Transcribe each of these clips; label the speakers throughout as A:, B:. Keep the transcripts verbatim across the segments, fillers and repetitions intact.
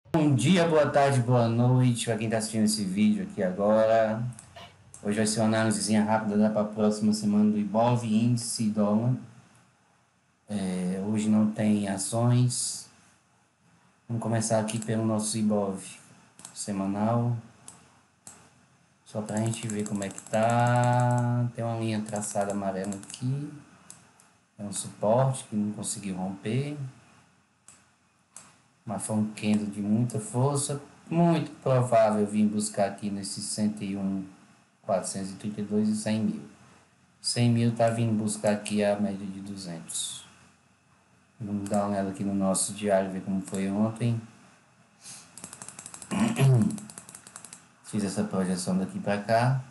A: Bom dia, boa tarde, boa noite para quem está assistindo esse vídeo aqui agora. Hoje vai ser uma análisezinha rápida para a próxima semana do Ibov, índice e dólar. É, hoje não tem ações. Vamos começar aqui pelo nosso Ibov semanal, só para a gente ver como é que tá. Tem uma linha traçada amarela aqui, é um suporte que não conseguiu romper, mas foi um candle de muita força, muito provável vir buscar aqui nesse cento e um, quatrocentos e trinta e dois e cem mil. cem mil tá vindo buscar aqui a média de duzentos. Vamos dar uma olhada aqui no nosso diário, ver como foi ontem. Fiz essa projeção daqui para cá,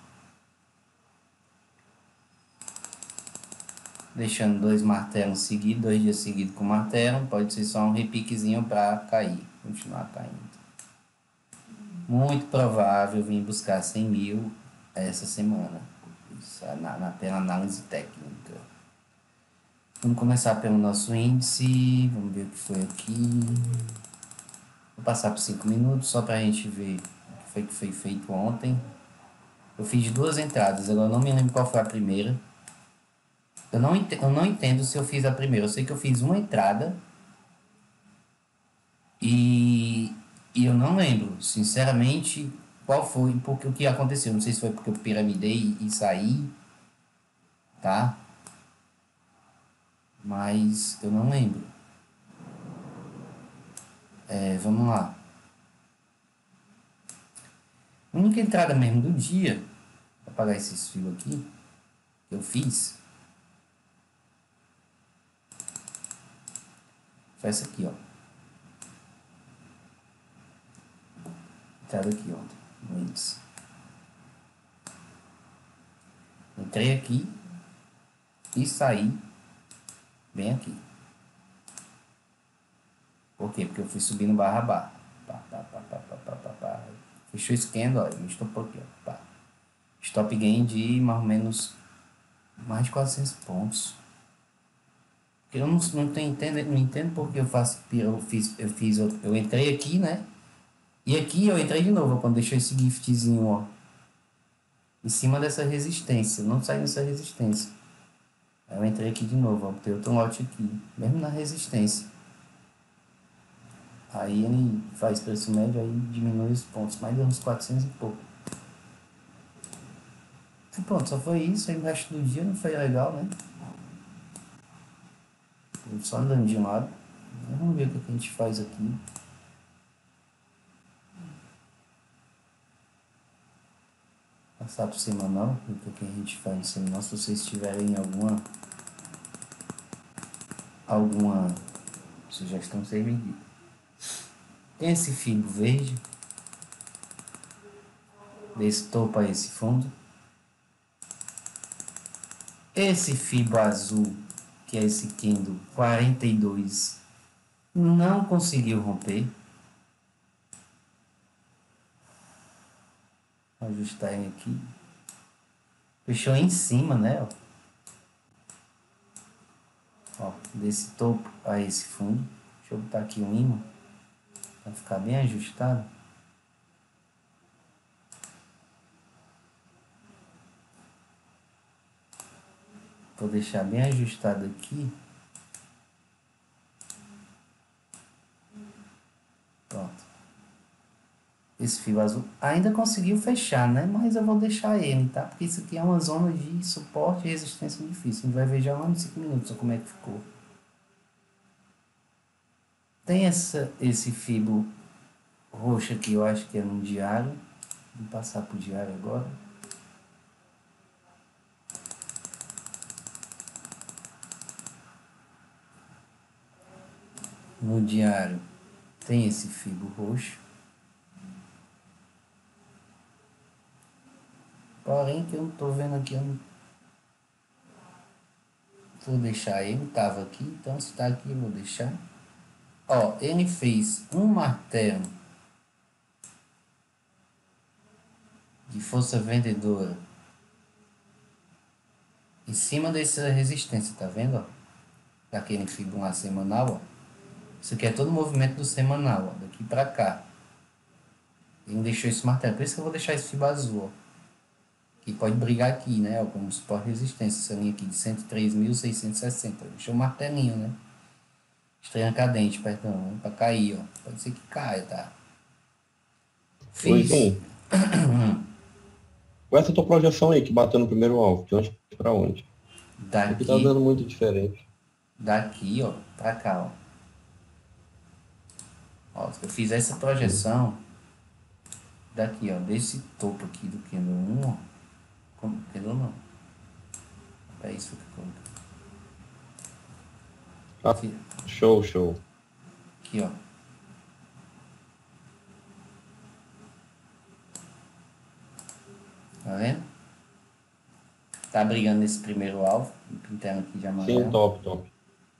A: deixando dois martelos seguidos, dois dias seguidos com martelo. Pode ser só um repiquezinho para cair, continuar caindo. Muito provável vir buscar cem mil essa semana. Isso é na, na, pela análise técnica. Vamos começar pelo nosso índice. Vamos ver o que foi aqui. Vou passar por cinco minutos só para a gente ver o que foi que foi feito ontem. Eu fiz duas entradas, agora eu não me lembro qual foi a primeira. Eu não, entendo, eu não entendo se eu fiz a primeira. Eu sei que eu fiz uma entrada e, e eu não lembro, sinceramente, qual foi, porque o que aconteceu. Não sei se foi porque eu piramidei e saí, tá? Mas eu não lembro. É, vamos lá. A única entrada mesmo do dia, vou apagar esses fios aqui, que eu fiz, foi essa aqui, ó. Entrada aqui ontem, no índice. Entrei aqui e saí bem aqui. Por quê? Porque eu fui subindo barra a barra. Pá, pá, pá, pá, pá, pá, pá, pá. Fechou esse candle, ó, me estopou aqui, ó. Pá. Stop gain de mais ou menos mais de quatrocentos pontos. Porque eu não, não, tenho, entendo, não entendo porque eu faço. Eu fiz, eu fiz, eu, eu entrei aqui, né? E aqui eu entrei de novo, quando deixou esse giftzinho, ó. Em cima dessa resistência. Não saí dessa resistência. Aí eu entrei aqui de novo, ó. Botei outro lote aqui. Mesmo na resistência. Aí ele faz preço médio, aí diminui os pontos. Mais de uns quatrocentos e pouco. E pronto, só foi isso. Aí o resto do dia não foi legal, né? Só andando de um lado. Vamos ver o que a gente faz aqui. Passar para o semanal, ver o que a gente faz no semanal. Se vocês tiverem alguma alguma sugestão, vocês me digam. Tem esse fio verde, desse topo a esse fundo. Esse fio azul, que é esse candle quarenta e dois, não conseguiu romper. Vou ajustar ele aqui. Fechou em cima, né? Ó. Ó, desse topo a esse fundo. Deixa eu botar aqui um imã para ficar bem ajustado. Vou deixar bem ajustado aqui. Pronto. Esse fio azul ainda conseguiu fechar, né? Mas eu vou deixar ele, tá? Porque isso aqui é uma zona de suporte e resistência difícil. A gente vai ver já lá nos cinco minutos como é que ficou. Tem essa, esse fibro roxo aqui, eu acho que é no diário. Vou passar pro diário agora. No diário tem esse fibro roxo. Porém que eu não tô vendo aqui, eu não vou deixar ele, tava aqui, então se tá aqui eu vou deixar. Ó, ele fez um martelo de força vendedora em cima dessa resistência, tá vendo, ó? Daquele fibro lá semanal, ó. Isso aqui é todo o movimento do semanal, ó, daqui pra cá. Ele não deixou esse martelo. Por isso que eu vou deixar esse fibra azul, ó. Que pode brigar aqui, né? Ó, como suporte de resistência. Essa linha aqui de cento e três mil seiscentos e sessenta. Deixou um martelinho, né? Estranha cadente, perdão. Né? Pra cair, ó. Pode ser que caia, tá? Fiz.
B: Luizinho, com essa tua projeção aí que bateu no primeiro alvo, de onde pra onde? Aqui tá
A: Daqui.
B: dando muito diferente.
A: Daqui, ó. Pra cá, ó. Ó, se eu fizer essa
B: Hum.
A: projeção daqui, ó, desse topo aqui do candle um, ó. Como? Candle não. É isso que eu coloquei.
B: Ah,
A: Aqui,
B: show, show.
A: aqui, ó. Tá vendo? Tá brigando nesse primeiro alvo. Pintando aqui de
B: Sim,
A: amarelo.
B: top, top.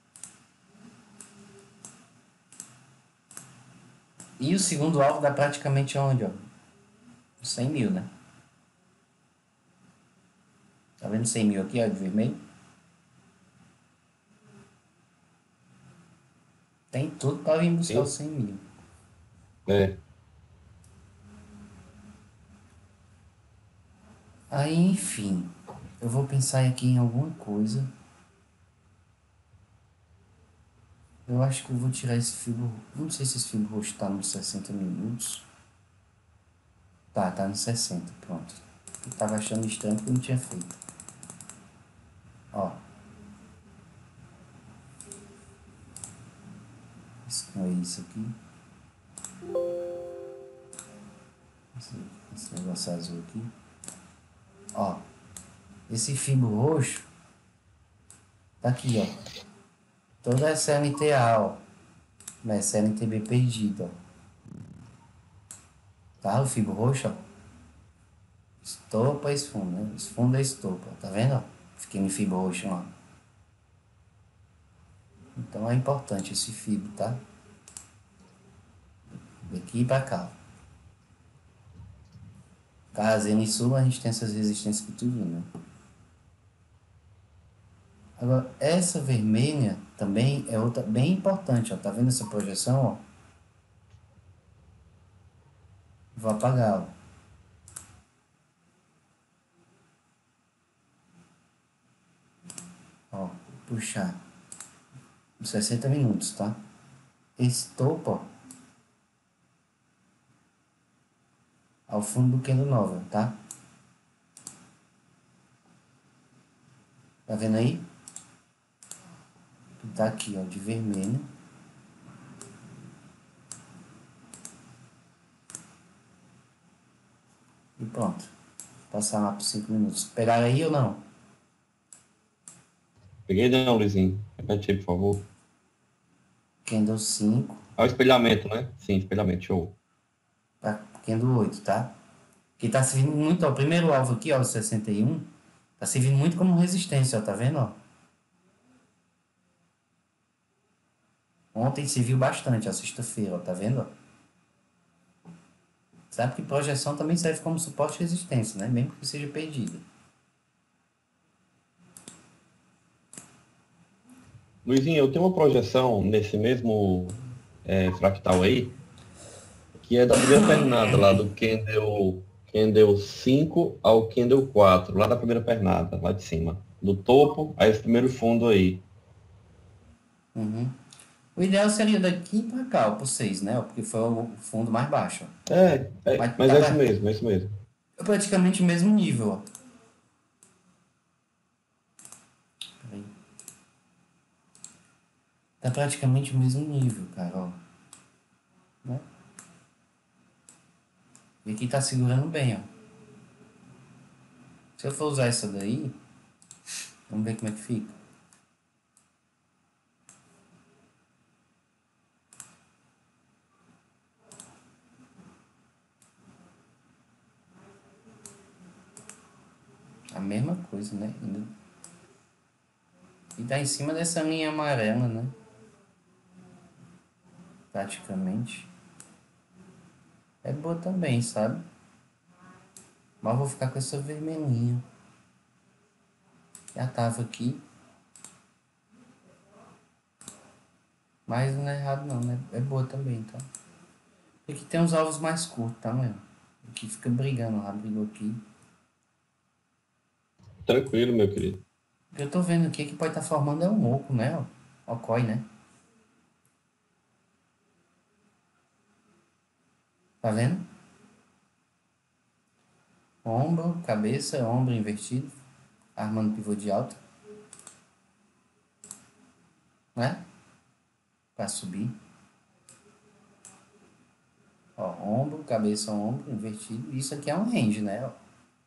A: E o segundo alvo dá praticamente onde, ó? cem mil, né? Tá vendo cem mil aqui, ó, de vermelho? Tem tudo pra vir buscar os
B: Sim,
A: cem mil.
B: é.
A: Aí, enfim, eu vou pensar aqui em alguma coisa. Eu acho que eu vou tirar esse fibro. Não sei se esse fibro roxo tá nos sessenta minutos. Tá, tá nos sessenta, pronto. Eu tava achando estranho porque eu não tinha feito. Ó. Excluir isso aqui. Esse, esse negócio azul aqui. Ó. Esse fibro roxo tá aqui, ó. Toda essa N T A, ó. Mas essa N T B perdida, ó. Tá? O fibro roxo, ó. Estopa, esfunda, né? Esfunda, estopa. Tá vendo, ó? Fiquei no fibro roxo lá. Então é importante esse fibro, tá? Daqui pra cá, ó. Casando em sul, a gente tem essas resistências que tudo, né? Agora, essa vermelha também é outra bem importante, ó. Tá vendo essa projeção, ó? Vou apagar, ó. Ó, puxar. sessenta minutos, tá? Esse topo, ó. Ao fundo do candle nova, tá? Tá vendo aí? Tá aqui, ó, de vermelho. E pronto. Passar lá por cinco minutos. Pegaram aí ou não?
B: Peguei não, Luizinho. Repete aí, por favor.
A: Candle cinco
B: Ah, o espelhamento, né? Sim, espelhamento, show.
A: para candle oito, tá? Que tá servindo muito, ó. O primeiro alvo aqui, ó, o sessenta e um. Tá servindo muito como resistência, ó. Tá vendo, ó? Ontem se viu bastante, ó. Sexta-feira, ó. Tá vendo, ó? Sabe que projeção também serve como suporte e resistência, né? Mesmo que seja perdida.
B: Luizinho, eu tenho uma projeção nesse mesmo é, fractal aí, que é da primeira pernada lá do Candle, Candle cinco ao Candle quatro, lá da primeira pernada, lá de cima. Do topo a esse primeiro fundo aí.
A: Uhum. O ideal seria daqui pra cá, ó, pro seis, né? Ó, porque foi o fundo mais baixo, ó.
B: É, é,
A: Mas
B: mas
A: tá
B: é isso
A: pra-
B: mesmo, é isso mesmo.
A: é praticamente o mesmo nível, ó. Peraí. Tá praticamente o mesmo nível, cara, ó. Né? E aqui tá segurando bem, ó. Se eu for usar essa daí, vamos ver como é que fica. A mesma coisa, né? Ainda- E tá em cima dessa linha amarela, né? Praticamente. É boa também, sabe? Mas eu vou ficar com essa vermelhinha. Já tava aqui. Mas não é errado não, né? É boa também, tá? Aqui tem uns alvos mais curtos, tá, meu? Aqui fica brigando lá, brigou aqui.
B: Tranquilo, meu querido.
A: O que eu tô vendo aqui é que pode estar formando é um oco, né? ó. Ocói, né? Tá vendo? Ombro, cabeça, ombro invertido, armando pivô de alta, né? Pra subir. Ó, ombro, cabeça, ombro invertido. Isso aqui é um range, né? Ó.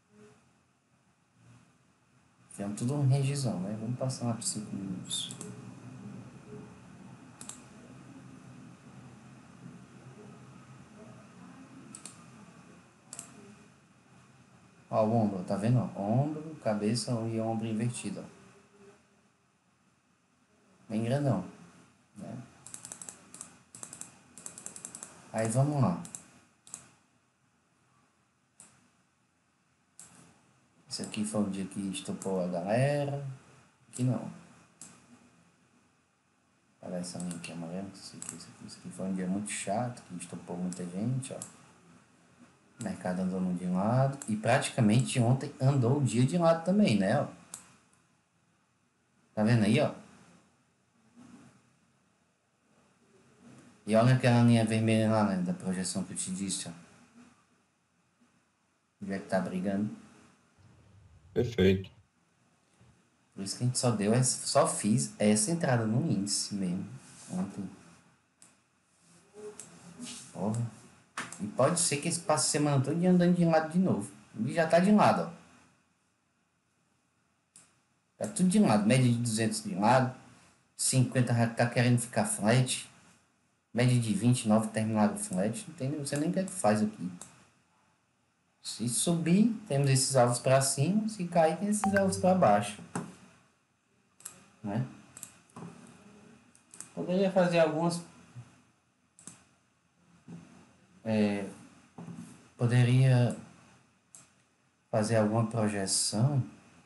A: Aqui é tudo um rangezão, né? Vamos passar lá por cinco minutos. Ó, o ombro, tá vendo? Ó? Ombro, cabeça e ombro invertido, ó. Bem grandão, né? Aí vamos lá. Esse aqui foi o dia que estopou a galera. Aqui não. Parece a link amarelo. Esse aqui, esse aqui, esse aqui foi um dia muito chato, que estopou muita gente, ó. O mercado andou de um lado. E praticamente ontem andou o dia de lado também, né? Ó. Tá vendo aí, ó? E olha aquela linha vermelha lá, né? Da projeção que eu te disse, ó. Onde é que tá brigando?
B: Perfeito.
A: Por isso que a gente só deu, só fiz essa entrada no índice mesmo. Ontem. Porra. E pode ser que esse passe semana todo andando de lado de novo. E já tá de lado, ó. Tá tudo de lado. Média de duzentos de lado. cinquenta já tá querendo ficar flat. Média de vinte e nove terminado flat. Não tem, você nem quer que faz aqui. Se subir, temos esses alvos para cima. Se cair, tem esses alvos para baixo. Né? Poderia fazer algumas... É, poderia fazer alguma projeção.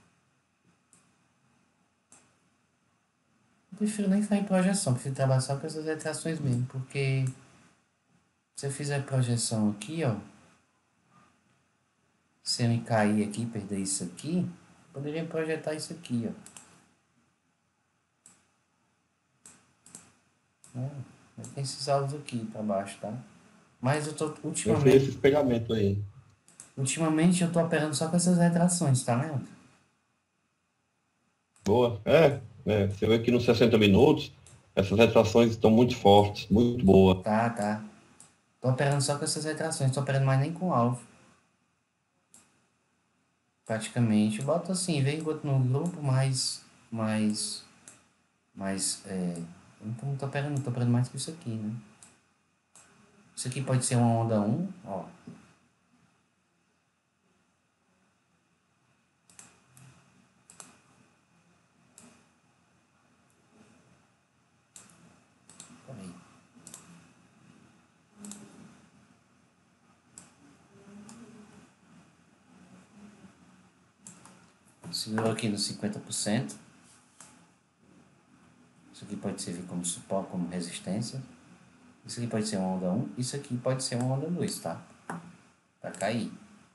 A: Eu prefiro nem fazer projeção, prefiro trabalhar só com essas retrações mesmo, porque se eu fizer projeção aqui, ó, se ele cair aqui, perder isso aqui, poderia projetar isso aqui, ó. É, tem esses alvos aqui para baixo, tá? Mas eu tô
B: Eu fiz
A: ultimamente,
B: esse pegamento aí.
A: ultimamente eu tô operando só com essas retrações, tá, Leandro?
B: Boa. É, é, você vê que nos sessenta minutos, essas retrações estão muito fortes, muito boa.
A: Tá, tá. Tô operando só com essas retrações, tô operando mais nem com alvo. Praticamente. Eu boto assim, vem boto no grupo, mas. Mas. Mas. É, eu não tô operando, tô operando mais que isso aqui, né? Isso aqui pode ser uma onda um, ó. Peraí. Segurou aqui no cinquenta por cento. Isso aqui pode servir como suporte, como resistência. Isso aqui pode ser uma onda um. Isso aqui pode ser uma onda dois, tá? Pra cair.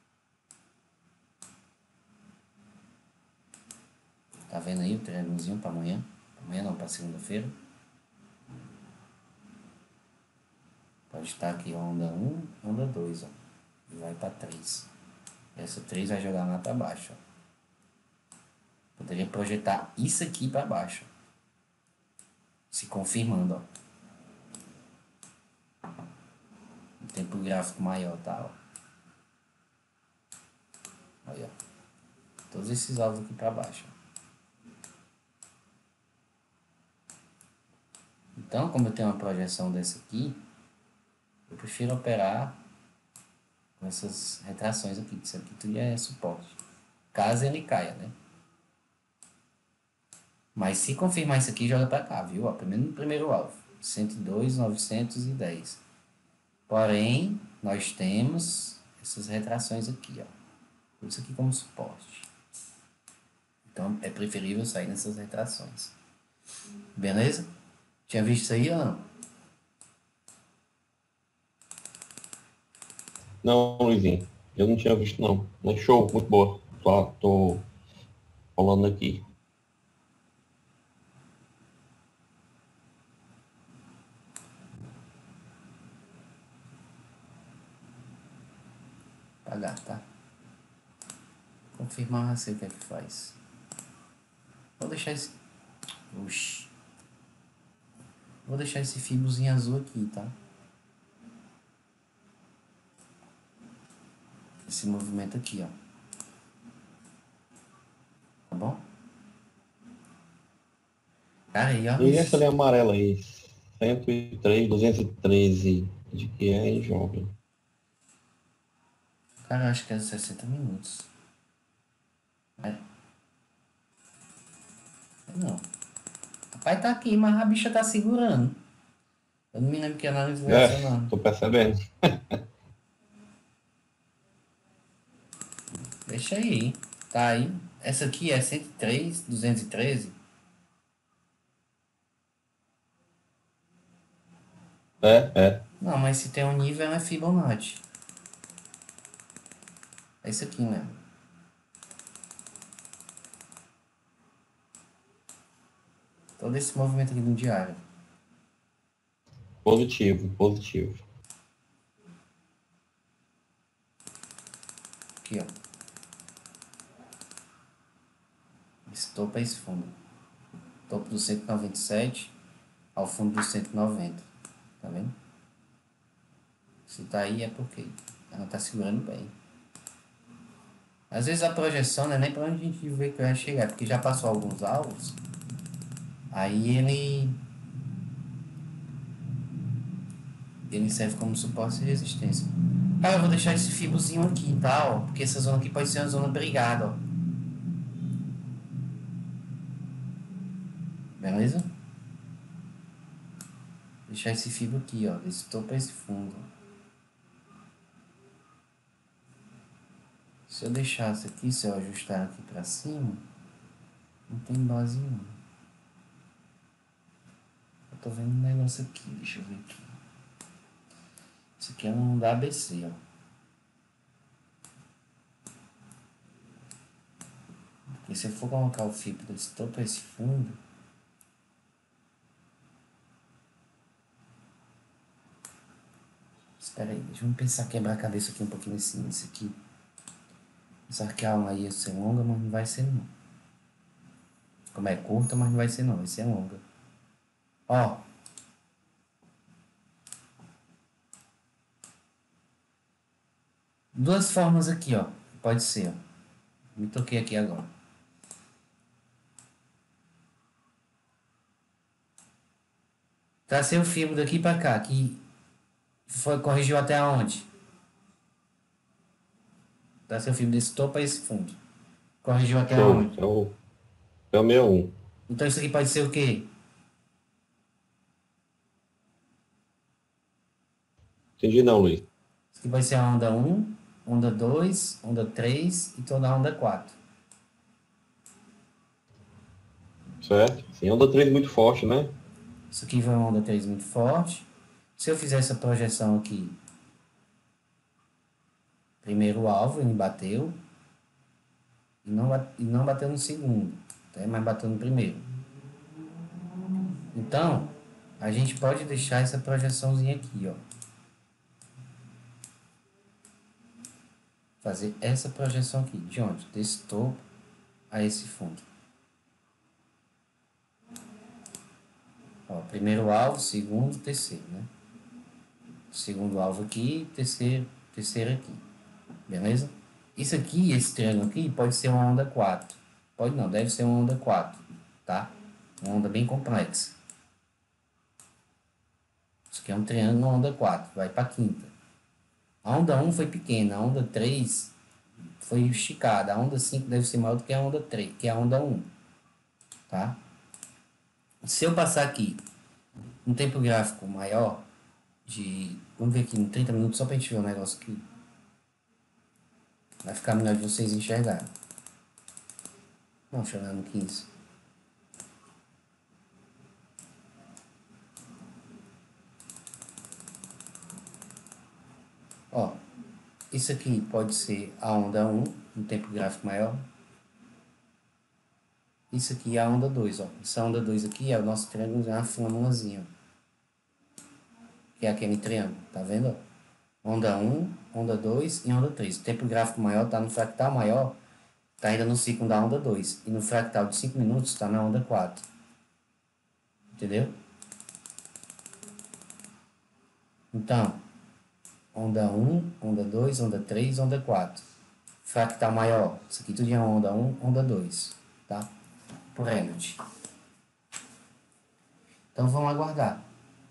A: Tá vendo aí o triângulozinho pra amanhã? Pra amanhã não, pra segunda-feira. Pode estar aqui onda um, onda dois, ó. E vai pra três. Essa três vai jogar lá pra baixo, ó. Poderia projetar isso aqui para baixo. Se confirmando, ó. Um tempo gráfico maior, tá? Ó. Olha, ó. Todos esses alvos aqui para baixo. Então, como eu tenho uma projeção dessa aqui, eu prefiro operar com essas retrações aqui. Isso aqui tudo é suporte. Caso ele caia, né? Mas se confirmar isso aqui, joga para cá, viu? Ó, primeiro no primeiro alvo. cento e dois, novecentos e dez. Porém, nós temos essas retrações aqui, ó. Isso aqui como suporte. Então, é preferível sair nessas retrações. Beleza? Tinha visto isso aí ou não?
B: Não, Luizinho, eu não tinha visto não. Mas show, muito boa. Tô, tô falando aqui.
A: Pagar, tá? Confirmar a receita que faz. Vou deixar esse... Oxi. Vou deixar esse fibrozinho azul aqui, tá? Esse movimento aqui, ó. Tá bom? Cara, e olha
B: E essa
A: isso.
B: linha amarela aí, cento e três, duzentos e treze, de que é, hein, jovem?
A: Cara, eu acho que é sessenta minutos. É. Não. Rapaz, tá aqui, mas a bicha tá segurando. Eu não me lembro que análise é
B: É,
A: essa, não.
B: tô percebendo.
A: Deixa aí. Tá aí. Essa aqui é cento e três, duzentos e treze.
B: É, é.
A: Não, mas se tem um nível é Fibonacci. É isso aqui mesmo. Todo esse movimento aqui no diário.
B: Positivo, positivo.
A: Aqui, ó. Esse topo é esse fundo. Topo do cento e noventa e sete ao fundo do cento e noventa. Tá vendo? Se tá aí é porque ela tá segurando bem. Às vezes a projeção não é nem pra onde a gente vê que vai chegar, porque já passou alguns alvos. Aí ele ele serve como suporte e resistência. Ah, eu vou deixar esse fibrozinho aqui, tá? Ó, porque essa zona aqui pode ser uma zona brigada, ó. Beleza? Deixar esse fibro aqui, ó. Desse topo a esse fundo. Se eu deixar isso aqui, se eu ajustar aqui pra cima, não tem base não. Eu tô vendo um negócio aqui, deixa eu ver aqui. Isso aqui é um da A B C, ó. Porque se eu for colocar o fibro desse topo a esse fundo, espera aí, deixa eu pensar, quebrar a cabeça aqui um pouquinho nesse, nesse aqui. Pensar que a aula ia ser longa, mas não vai ser não. Como é curta, mas não vai ser não, vai ser longa. Ó. Duas formas aqui, ó. Pode ser, ó. Me toquei aqui agora. Tracei o fibro daqui pra cá, que foi, corrigiu até onde? Tracei o fibro desse topo a esse fundo. Corrigiu até
B: Show.
A: onde?
B: É o, é o sessenta e um.
A: Então isso aqui pode ser o quê?
B: Entendi não, Luiz.
A: Isso aqui pode ser a onda um, onda dois, onda três e toda a onda quatro.
B: Certo? Sim, onda três muito forte, né?
A: Isso aqui foi uma onda três muito forte. Se eu fizer essa projeção aqui, primeiro alvo, ele bateu. E não, e não bateu no segundo, tá? Mas bateu no primeiro. Então, a gente pode deixar essa projeçãozinha aqui, ó. Fazer essa projeção aqui. De onde? Desse topo a esse fundo. Ó, primeiro alvo, segundo, terceiro, né? Segundo alvo aqui, terceiro, terceiro aqui. Beleza? Isso aqui, esse triângulo aqui, pode ser uma onda quatro. Pode não, deve ser uma onda quatro, tá? Uma onda bem complexa. Isso aqui é um triângulo, uma onda quatro, vai para quinta. A onda um foi pequena, a onda três foi esticada. A onda cinco deve ser maior do que a onda três, que é a onda um, tá? Se eu passar aqui um tempo gráfico maior, de, vamos ver aqui, em trinta minutos, só para a gente ver o negócio aqui. Vai ficar melhor de vocês enxergarem. Não, deixa eu olhar no quinze. Ó, Isso aqui pode ser a onda um, um tempo gráfico maior. Isso aqui é a onda dois, ó. Essa onda dois aqui é o nosso triângulo, é uma flâmulazinha, que é aquele triângulo, tá vendo? Onda um, onda dois e onda três. O tempo gráfico maior está no fractal maior, está ainda no ciclo da onda dois. E no fractal de cinco minutos está na onda quatro. Entendeu? Então, onda um, onda dois, onda três, onda quatro. Fractal maior, isso aqui tudo é onda um, onda dois, tá? Por Reynolds. Então vamos aguardar.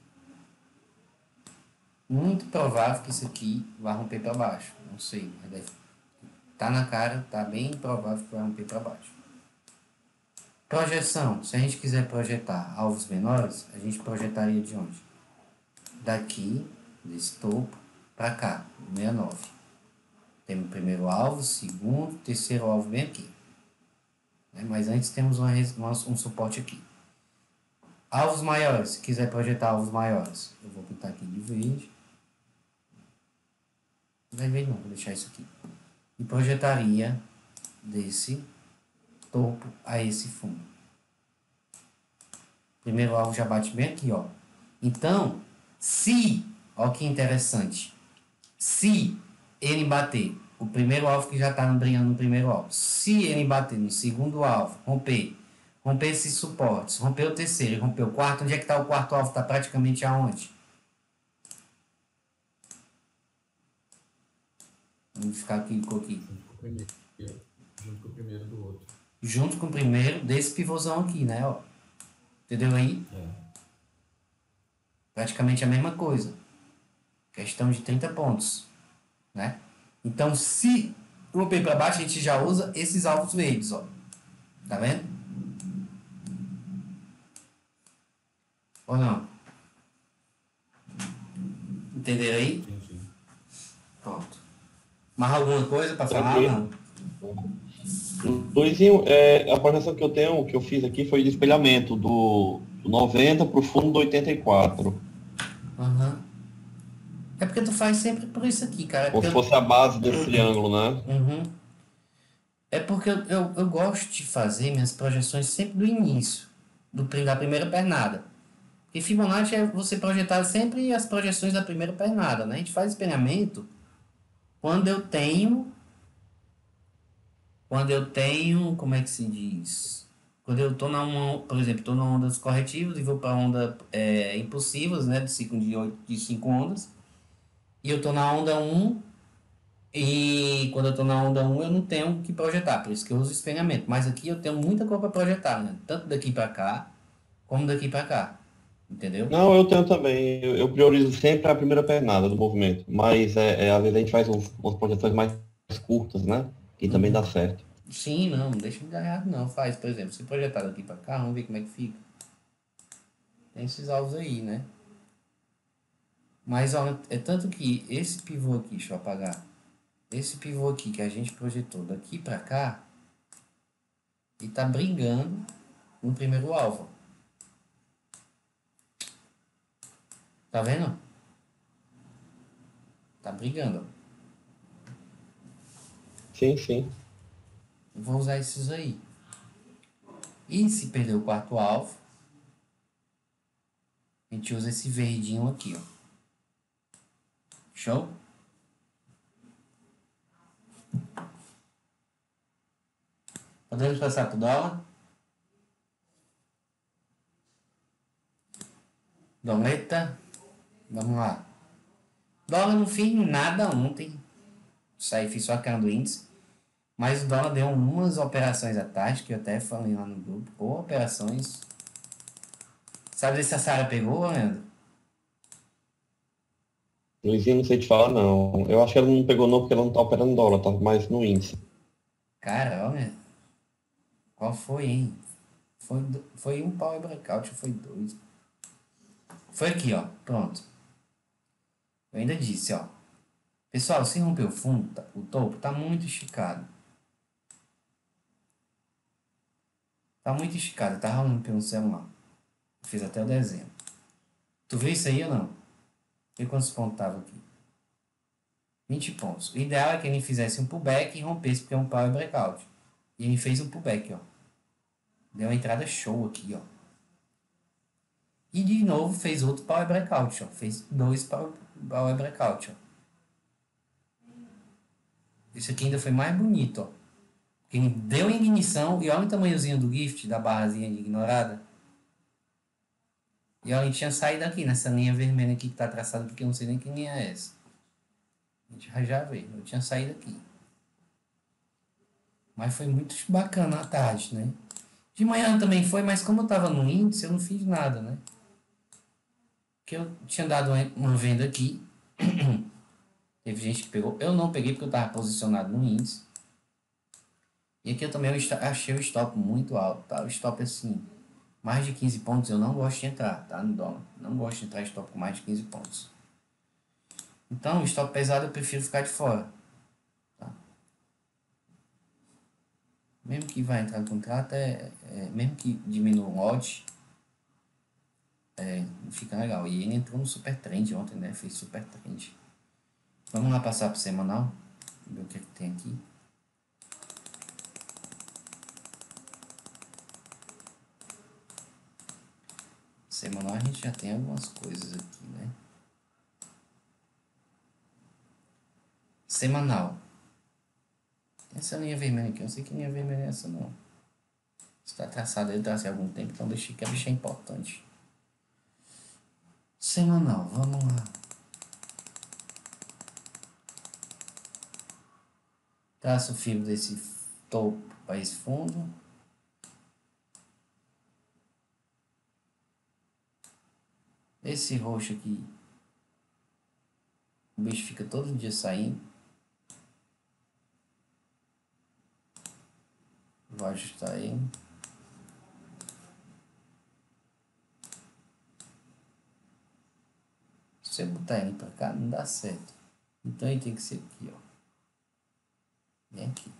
A: Muito provável que isso aqui vai romper para baixo. Não sei, mas deve... tá na cara, tá bem provável que vai romper para baixo. Projeção. Se a gente quiser projetar alvos menores, a gente projetaria de onde? Daqui, desse topo, para cá, sessenta e nove. Temos o primeiro alvo, segundo, terceiro alvo bem aqui. Né? Mas antes temos uma, uma, um suporte aqui. Alvos maiores. Se quiser projetar alvos maiores, eu vou pintar aqui de verde. Não vai ver não, vou deixar isso aqui. E projetaria desse topo a esse fundo. Primeiro alvo já bate bem aqui, ó. Então, se, ó que interessante, se ele bater o primeiro alvo que já está brilhando no primeiro alvo, se ele bater no segundo alvo, romper, romper esses suportes, romper o terceiro e romper o quarto, onde é que está o quarto alvo? Está praticamente aonde? Vamos ficar aqui com aqui.
C: Junto com o primeiro, junto com o primeiro do outro.
A: Junto com o primeiro desse pivôzão aqui, né? Ó. Entendeu aí?
C: É.
A: Praticamente a mesma coisa. Questão de trinta pontos, né? Então, se romper para baixo, a gente já usa esses alvos verdes, ó. Tá vendo? Ou não? Entenderam aí?
C: Entendi.
A: Pronto. Mais alguma coisa para falar?
B: Ok.
A: Não.
B: Luizinho, é, a projeção que eu tenho, que eu fiz aqui, foi de espelhamento do, do noventa para o fundo do oitenta e quatro.
A: Uhum. É porque tu faz sempre por isso aqui, cara. É
B: Como se
A: porque eu-
B: fosse a base desse triângulo, né?
A: Uhum. É porque eu, eu, eu gosto de fazer minhas projeções sempre do início, do, pri- da primeira pernada. Porque Fibonacci é você projetar sempre as projeções da primeira pernada, né? A gente faz espelhamento quando eu tenho... Quando eu tenho... Como é que se diz? Quando eu tô na uma... Por exemplo, tô na onda dos corretivos e vou para onda é, impulsivas, né? De ciclo de, oito, de cinco ondas. E eu tô na onda um. E quando eu tô na onda um eu não tenho o que projetar, por isso que eu uso espelhamento. Mas aqui eu tenho muita coisa para projetar, né? Tanto daqui para cá, como daqui para cá. Entendeu?
B: Não, eu tenho também. Eu, eu priorizo sempre a primeira pernada do movimento. Mas é, é, às vezes a gente faz uns, umas projeções mais curtas, né? Que também dá certo.
A: Sim, não, não deixa de dar errado, não. Faz, por exemplo, se projetar daqui para cá, vamos ver como é que fica. Tem esses alvos aí, né? Mas ó, é tanto que esse pivô aqui, deixa eu apagar. Esse pivô aqui que a gente projetou daqui para cá, ele tá brigando no primeiro alvo. Tá vendo? Tá brigando.
B: Sim, sim.
A: Eu vou usar esses aí. E se perder o quarto alvo, a gente usa esse verdinho aqui, ó. Show? Podemos passar pro dólar? Doleta. Vamos lá. Dólar não fiz nada ontem. Isso aí, fiz só a cara do índice. Mas o dólar deu umas operações à tarde, que eu até falei lá no grupo. Ou operações. Sabe se a Sara pegou, Leandro?
B: Luizinho, não sei te falar, não. Eu acho que ela não pegou não porque ela não tá operando dólar, tá mais no índice.
A: Cara, olha. Qual foi, hein? Foi, do- foi um power breakout, ou foi dois? Foi aqui, ó. Pronto. Eu ainda disse, ó. Pessoal, se romper o fundo, tá- o topo, tá muito esticado. Tá muito esticado, tá rolando pelo celular. Fiz até o desenho. Tu viu isso aí ou não? Vê quantos pontos tava aqui. vinte pontos. O ideal é que ele fizesse um pullback e rompesse, porque é um power breakout. E ele fez um pullback, ó. Deu uma entrada show aqui, ó. E de novo fez outro power breakout, ó. Fez dois power, power breakout, ó. Esse aqui ainda foi mais bonito, ó. Porque ele deu ignição e olha o tamanhozinho do gift, da barrazinha de ignorada. E olha, ele tinha saído aqui, nessa linha vermelha aqui que tá traçada aqui, que eu não sei nem que linha é essa. A gente já já vê. Eu tinha saído aqui. Mas foi muito bacana à tarde, né? De manhã também foi, mas como eu tava no índice, eu não fiz nada, né? Porque eu tinha dado uma venda aqui. Teve gente que pegou. Eu não peguei porque eu tava posicionado no índice. E aqui eu também achei o stop muito alto, tá? O stop assim, mais de quinze pontos eu não gosto de entrar, tá? No dólar. Não gosto de entrar em stop com mais de quinze pontos. Então, o stop pesado eu prefiro ficar de fora. Tá? Mesmo que vai entrar no contrato, é, é, mesmo que diminua o lote, é, fica legal. E ele entrou no super trend ontem, né? Fez super trend. Vamos lá passar pro semanal. Ver o que, é que tem aqui. Semanal a gente já tem algumas coisas aqui, né? Semanal. Tem essa linha vermelha aqui. Eu não sei que linha vermelha é essa, não. Está traçada aí, traçei há algum tempo, então deixei que a bicha é importante. Semanal, vamos lá. Traço o fio desse topo para esse fundo. Esse roxo aqui, o bicho fica todo dia saindo. Vou ajustar ele. Se você botar ele pra cá, não dá certo. Então ele tem que ser aqui, ó. Bem aqui.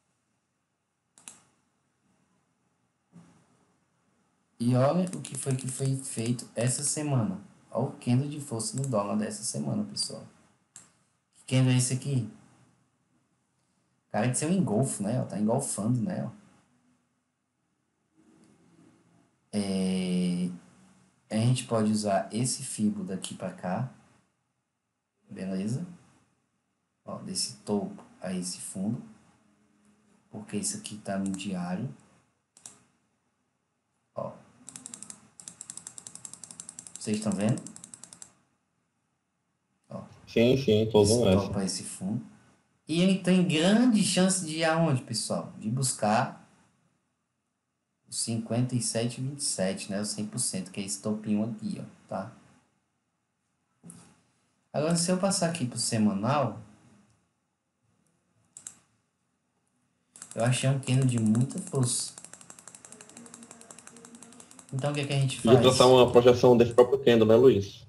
A: E olha o que foi que foi feito essa semana. Olha o candle de força no dólar dessa semana, pessoal. Que candle é esse aqui? Cara, de ser um engolfo, né? Ó, tá engolfando, né? Ó. É... A gente pode usar esse fibo daqui pra cá. Beleza? Ó, desse topo a esse fundo. Porque isso aqui tá no diário. Ó. Vocês estão vendo? Ó.
B: Sim, sim, tô
A: Esse
B: vendo
A: topo
B: essa.
A: a esse fundo. E ele tem grande chance de ir aonde, pessoal? De buscar o cinquenta e sete vírgula vinte e sete, né? O cem por cento, que é esse topinho aqui, ó, tá? Agora, se eu passar aqui pro semanal, eu achei um candle de muita força. Então, o que é que a gente
B: Podia
A: faz?
B: traçar uma projeção desse próprio candle, né, Luiz?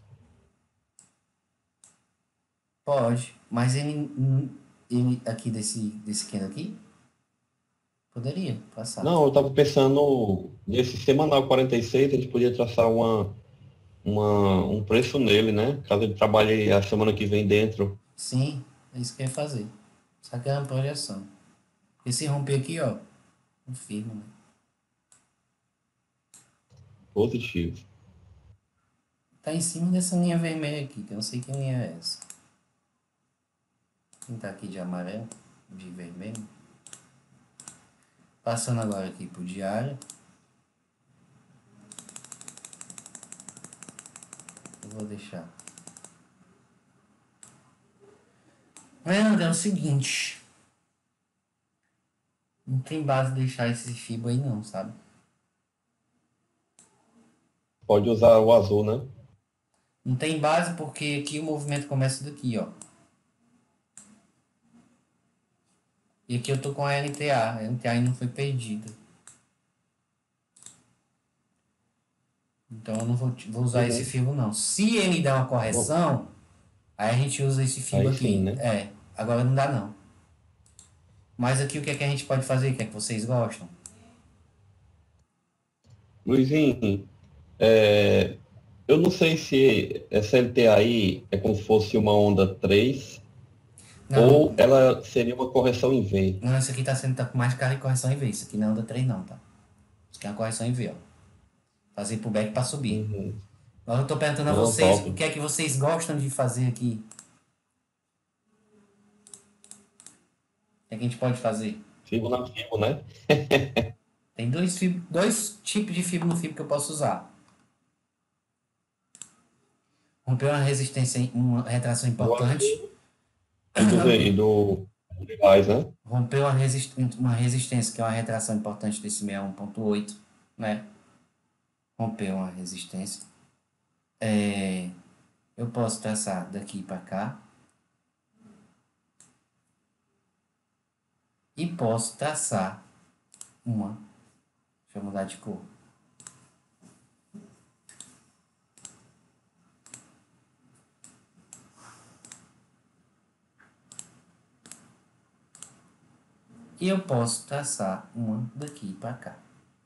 A: Pode, mas ele, ele aqui desse, desse candle aqui, poderia passar.
B: Não, eu estava pensando nesse semanal quarenta e seis, a gente podia traçar uma, uma, um preço nele, né? Caso ele trabalhe a semana que vem dentro.
A: Sim, é isso que eu ia fazer. Só que é uma projeção. Porque se romper aqui, ó, confirma, né?
B: Positivo.
A: Tá em cima dessa linha vermelha aqui, que eu não sei que linha é essa. Quem tá aqui de amarelo, de vermelho. Passando agora aqui pro diário. Eu vou deixar. Mas é o seguinte. Não tem base deixar esse fibo aí não, sabe?
B: Pode usar o azul, né?
A: Não tem base porque aqui o movimento começa daqui, ó. E aqui eu tô com a L T A. A L T A ainda não foi perdida. Então eu não vou, vou usar
B: Uhum.
A: esse fibo não. Se ele der uma correção, aí a gente usa esse fibo
B: Aí
A: aqui.
B: sim, né?
A: É, agora não dá não. Mas aqui o que é que a gente pode fazer? O que é que vocês gostam?
B: Luizinho, é, eu não sei se essa L T A aí é como se fosse uma onda três.
A: Não,
B: Ou ela seria uma correção em V?
A: não, isso aqui tá sendo tá com mais cara de correção em V. Isso aqui não anda três não, tá? Isso aqui é uma correção em V, ó. Fazer pro back pra subir.
B: Uhum.
A: Agora eu tô perguntando a
B: Não,
A: vocês o
B: top.
A: que é que vocês gostam de fazer aqui. O que é que a gente pode fazer?
B: Fibo na Fibo, né?
A: Tem dois, fib- dois tipos de fibra no fibra que eu posso usar. Romper uma resistência, uma retração
B: Do
A: importante.
B: e do, e do Levi's, né?
A: Romper uma, resist, uma resistência, que é uma retração importante desse sessenta e um ponto oito, né? Romper uma resistência. É, eu posso traçar daqui para cá. E posso traçar uma. Deixa eu mudar de cor. E eu posso traçar uma daqui para cá.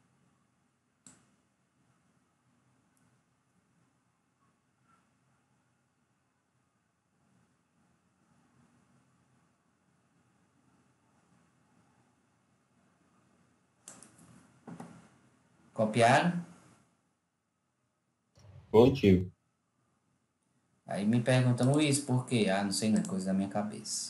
A: Copiaram?
B: Positivo.
A: Aí me perguntam isso por quê? Ah, não sei não, é coisa da minha cabeça.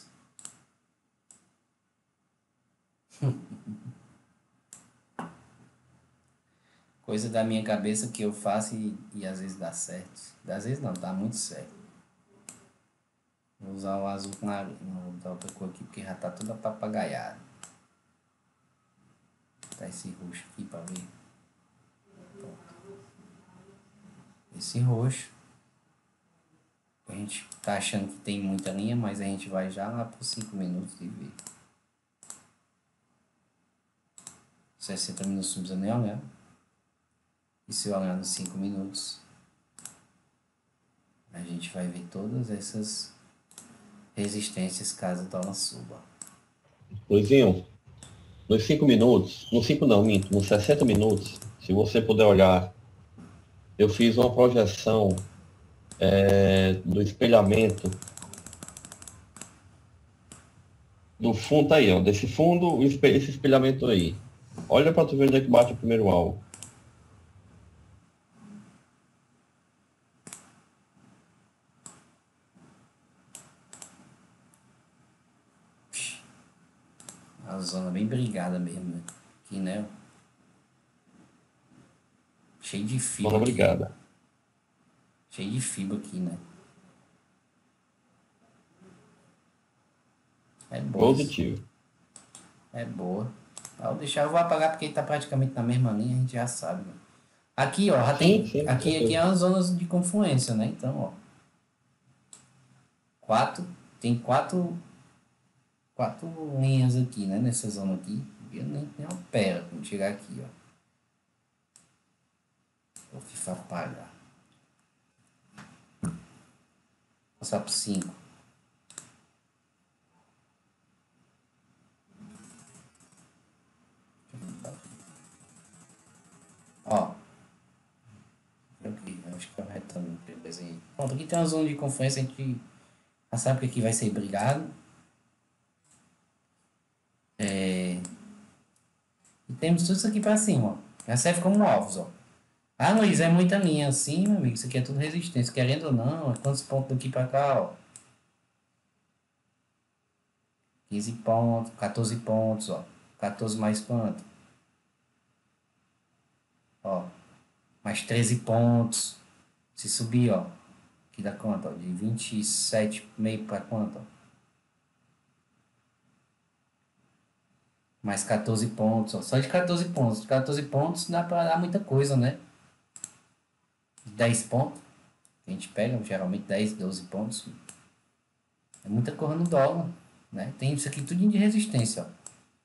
A: Coisa da minha cabeça que eu faço e, e às vezes dá certo. Às vezes não, dá muito certo. Vou usar o azul claro, não vou botar outra cor aqui porque já tá toda papagaiada. Vou botar esse roxo aqui pra ver. Pronto. Esse roxo. A gente tá achando que tem muita linha, mas a gente vai já lá por cinco minutos de ver. sessenta minutos não precisa nem olhar. E se eu olhar nos cinco minutos, a gente vai ver todas essas resistências caso a dólar suba.
B: Luizinho, nos cinco minutos, nos cinco não, minto, nos sessenta minutos, se você puder olhar, eu fiz uma projeção é, do espelhamento do fundo, tá aí, ó, desse fundo, esse espelhamento aí. Olha para tu ver onde é que bate o primeiro alvo.
A: A zona bem brigada mesmo, né? Aqui, né? Cheio de fibra.
B: Zona brigada.
A: Cheio de fibra aqui, né? É boa.
B: Positivo.
A: É boa. Vou deixar, eu vou apagar porque ele tá praticamente na mesma linha, a gente já sabe, né? Aqui, ó, já tem.
B: Sim, sim, com
A: aqui, aqui
B: certeza.
A: é as zonas de confluência, né? Então, ó. Quatro. Tem quatro. Quatro linhas aqui, né? Nessa zona aqui. Eu nem, nem opera quando chegar aqui, ó. Vou FIFA apagar. Passar por cinco. Ó. Aqui, acho que é o retângulo que eu desenhei. Pronto, aqui tem uma zona de confluência, a gente já sabe que aqui vai ser brigado. É... E temos tudo isso aqui pra cima, ó. Já serve como ovos, ó. Ah, Luiz, é muita linha assim, meu amigo. Isso aqui é tudo resistência. Querendo ou não, é quantos pontos daqui pra cá, ó. quinze pontos, quatorze pontos, ó. quatorze mais quanto? Ó. Mais treze pontos. Se subir, ó. Aqui dá quanto, ó? De vinte e sete vírgula cinco para quanto, ó? Mais quatorze pontos, ó. Só de quatorze pontos. De quatorze pontos dá pra dar muita coisa, né? dez pontos. A gente pega geralmente dez, doze pontos. É muita coisa no dólar, né? Tem isso aqui tudo de resistência, ó.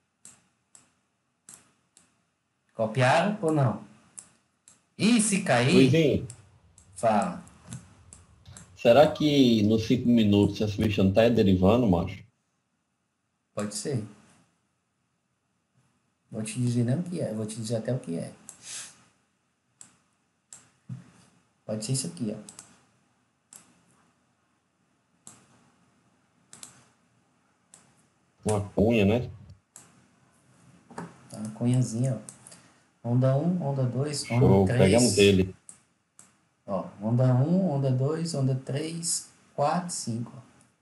A: Copiaram ou não? E se cair,
B: Luizinho,
A: fala.
B: será que nos cinco minutos essa bicha não tá derivando, macho?
A: Pode ser. Vou te dizer não o que é, vou te dizer até o que é. Pode ser isso aqui, ó.
B: Uma cunha, né?
A: Tá, uma cunhazinha, ó. Onda um, onda dois, onda
B: Show,
A: três.
B: pegamos ele.
A: Ó, onda um, onda dois, onda três, quatro, cinco.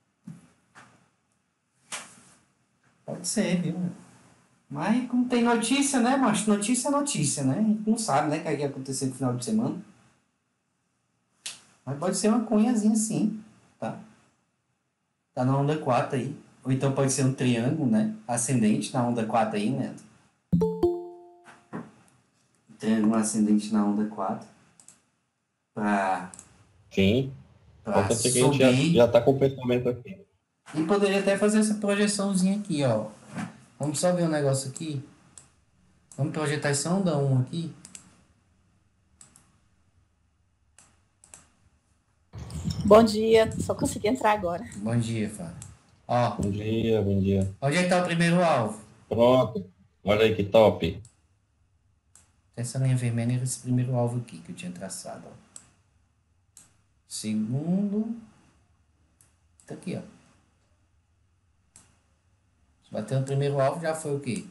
A: Pode ser, viu? Mas como tem notícia, né, macho? Notícia é notícia, né? A gente não sabe, né, o que vai acontecer no final de semana. Mas pode ser uma cunhazinha sim, tá? Tá na onda quatro aí. Ou então pode ser um triângulo, né? Ascendente na onda quatro aí, né? Triângulo ascendente na onda quatro. Pra,
B: Sim.
A: pra
B: Pode ser que a gente já,
A: subir.
B: já tá com o pensamento aqui.
A: E poderia até fazer essa projeçãozinha aqui, ó. Vamos só ver um negócio aqui. Vamos projetar essa onda um aqui.
D: Bom dia, só consegui entrar agora.
A: Bom dia, Fábio. Ó,
B: Bom dia, bom dia.
A: onde é que tá o primeiro alvo?
B: Pronto. Olha aí que top.
A: Essa linha vermelha era esse primeiro alvo aqui que eu tinha traçado, ó. Segundo. Tá aqui, ó. Bateu no primeiro alvo, já foi o quê?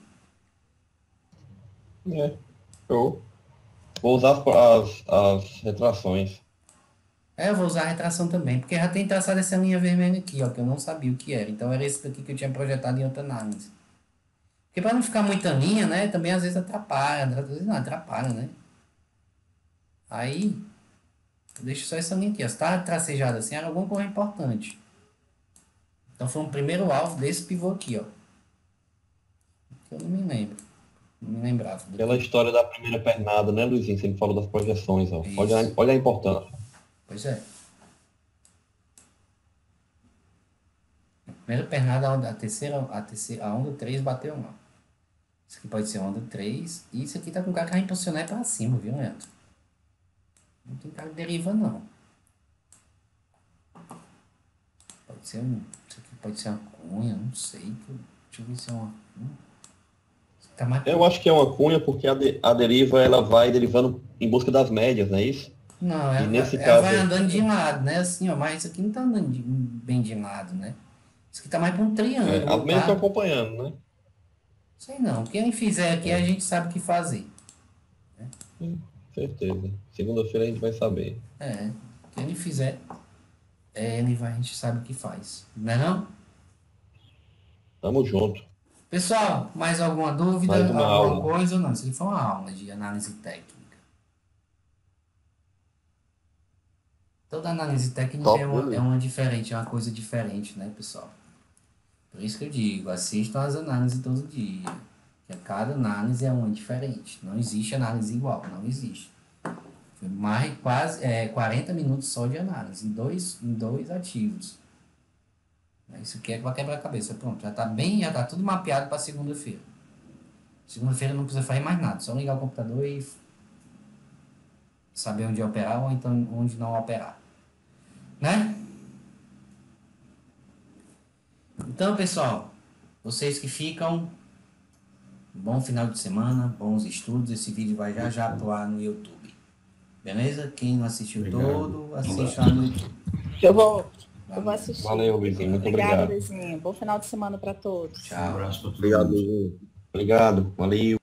B: É. Show. Vou usar as, as, as retrações.
A: É, eu vou usar a retração também, porque já tem traçado essa linha vermelha aqui, ó, que eu não sabia o que era. Então era esse daqui que eu tinha projetado em outra análise. Porque para não ficar muita linha, né, também às vezes atrapalha, às vezes não atrapalha, né? Aí, eu deixo só essa linha aqui, ó. Se tá tracejado assim, era alguma coisa importante. Então foi um primeiro alvo desse pivô aqui, ó. Que eu não me lembro. Não me lembrava. do
B: Aquela
A: que-
B: história da primeira pernada, né, Luizinho? Você me falou das projeções, ó.
A: Isso.
B: Olha, a- olha a importância.
A: Pois é. A primeira pernada, a, onda, a terceira, a terceira, a onda três bateu lá. Isso aqui pode ser onda três. E isso aqui tá com o cara que vai impulsionar pra cima, viu, Leandro? Não tem cara que deriva, não. Pode ser um. Isso aqui pode ser uma cunha, não sei. Deixa eu ver se é uma. Hum. Tá mais...
B: Eu acho que é uma cunha porque a, de- a deriva ela vai derivando em busca das médias, não é isso?
A: Não, ela,
B: E nesse
A: ela
B: caso-
A: vai andando de lado, né? Assim, ó, mas isso aqui não tá andando de- bem de lado, né? Isso aqui tá mais pra um
B: É,
A: triângulo,
B: as médias
A: tá?
B: estão acompanhando, né?
A: Sei não. O que ele fizer aqui, a gente sabe o que fazer.
B: Certeza. Segunda-feira a gente vai saber.
A: É, o que ele fizer, é, ele vai, a gente sabe o que faz. Não é não?
B: Tamo junto.
A: Pessoal, mais alguma dúvida?
B: Mais uma
A: alguma
B: aula.
A: coisa ou não? Isso aqui foi uma aula de análise técnica. Toda análise técnica
B: Top,
A: é uma,
B: beleza.
A: é uma diferente, é uma coisa diferente, né, pessoal? Por isso que eu digo, assistam as análises todo dia. Que cada análise é uma diferente. Não existe análise igual, não existe. Foi mais quase é, quarenta minutos só de análise, em dois, em dois ativos. Isso aqui é para quebrar a cabeça. Pronto, já está bem, já está tudo mapeado para segunda-feira. Segunda-feira não precisa fazer mais nada, só ligar o computador e saber onde operar ou então onde não operar. Né? Então, pessoal, vocês que ficam, bom final de semana, bons estudos. Esse vídeo vai já já pro ar no YouTube. Beleza? Quem não assistiu
C: Obrigado.
A: todo, assiste lá no YouTube.
D: Eu vou, eu vou assistir.
B: Valeu, Luizinho. Muito
D: Obrigada,
B: obrigado.
D: Luizinho. Bom final de semana para todos.
C: Um
A: Tchau.
C: abraço para todo
B: Obrigado,
C: mundo.
B: Luizinho. Obrigado. Valeu.